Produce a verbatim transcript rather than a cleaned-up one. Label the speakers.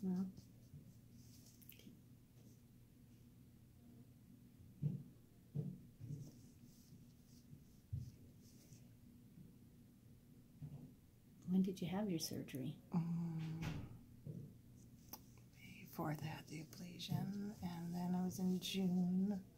Speaker 1: smell. When did you have your surgery?
Speaker 2: Um, May fourth, I had the ablation, and then I was in June.